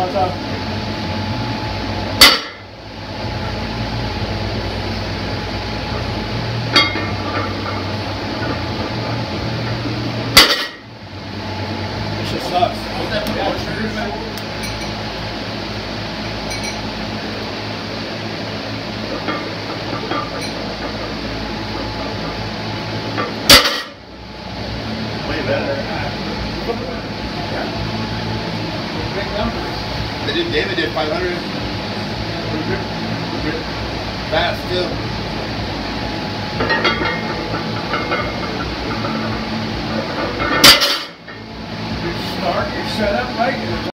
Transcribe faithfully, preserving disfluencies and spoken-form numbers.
That's up. This shit sucks. What's that ball triggers, man? Way better. Big numbers. They did, David did five hundred. Fast still. You start, you set up right.